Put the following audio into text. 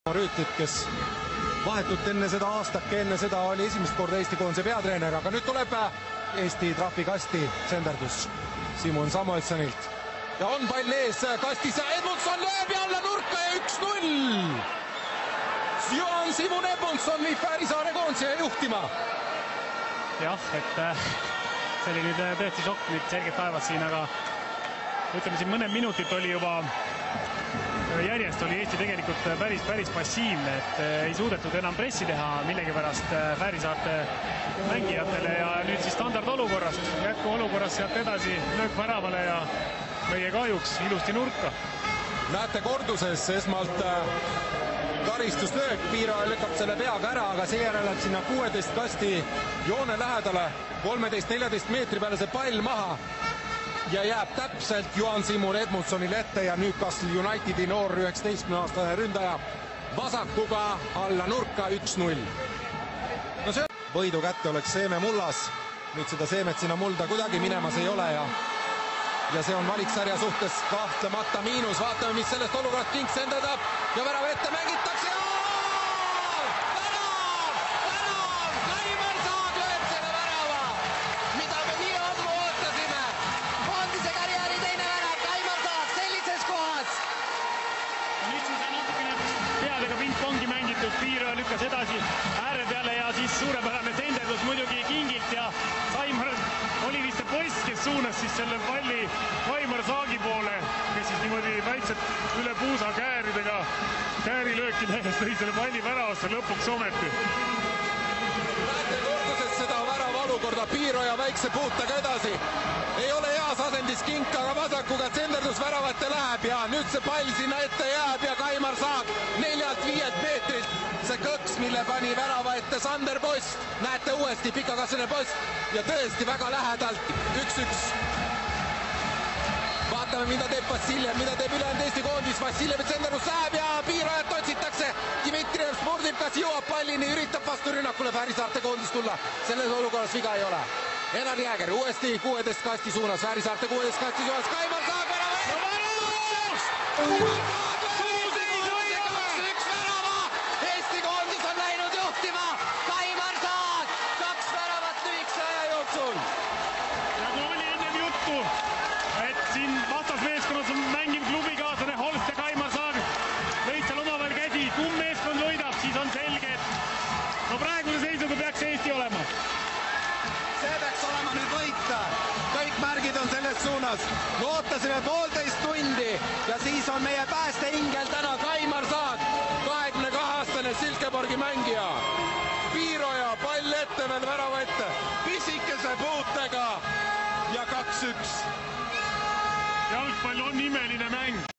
Rüütlit, kes vahetult enne seda, aastake enne seda oli esimest korda Eesti koondise peatreener, aga nüüd tuleb Eesti trahvikasti senderdus Simon Samuelsonilt. Ja on pall ees kastis ja Edmundson lööb jälle nurka ja 1-0! Johan Simon Edmundson viib Fäärisaare koondise juhtima. Jah, et see oli nüüd tõesti šokk nüüd selgelt taevas siin, aga ütleme siin mõned minutit oli juba järjest oli Eesti tegelikult päris passiivne, et ei suudetud enam pressi teha millegipärast Fäärisaarte mängijatele ja nüüd siis standardolukorrast, jätkuolukorrast sealt edasi löök väravale ja meie kahjuks ilusti nurka. Näete korduses esmalt karistuslöök, Piiraja lükkab selle peaga ära, aga seejärel läheb sinna 16 kasti joone lähedale, 13-14 meetri peale see pall maha ja jääb täpselt Johan Simon Edmundsonile ette ja Newcastle Unitedi noor 19-aastane ründaja vasakuga alla nurka 1-0. No see võidu kätte oleks seeme mullas, nüüd seda seemet sinna mulda kuidagi minemas ei ole ja see on valiksarja suhtes kahtlemata miinus. Vaatame, mis sellest olukorrast King senderdab ja värava ette mängitakse. Kaimar Saag lööb selle värava, mida me nii ammu ootasime. Koondise karjääri teine värav, Kaimar Saag sellises kohas. Nüüd siis natukene peadega pingpongi mängitud, Piiraja lükkas edasi ääre peale ja siis suurepärane senderdus muidugi Kingilt ja Kaimar oli vist see poiss, kes suunas siis selle palli Kaimar Saagi poole, kes siis niimoodi väikselt üle puusa kääridega käärilööki tehes tõi selle palli väravasse lõpuks ometi. Näete korduses seda värava olukorda, Piiraja väikse puutega edasi. Ei ole heas asendis Kink, aga vasakuga senderdus väravate läheb ja nüüd see pall sinna ette jääb ja Kaimar Saag 4-5 meetrilt. See kõks, mille pani värava ette Sander Post, näete uuesti pikakasvane Post ja tõesti väga lähedalt 1-1. Vaatame, mida teeb Vassiljev, mida teeb ülejäänud Eesti koondis. Vassiljev senderdus läheb ja Piirajat otsitakse. Dmitrijev spordib, kas jõuab pallini, üritab vastu rünnakule Fäärisaarte koondis tulla. Selles olukorras viga ei ole. Enar Jääger uuesti 16 kasti suunas, Fäärisaarte 16 kasti suunas, Kaimar Saag värava! Et siin vastasmeeskonnas on mängiv klubikaaslane Holst ja Kaimar Saag lõid seal omavahel käsi, kumb meeskond võidab, siis on selge, et no praegune seisuga peaks Eesti olema. See peaks olema nüüd võit. Kõik märgid on selles suunas. Ootasime 1,5 tundi ja siis on meie päästeingel täna Kaimar Saag, 22-aastane Silkeborgi mängija. Piiraja pall ette veel värava ette, pisikese puutega ja 2-1. Jalgpall on imeline mäng.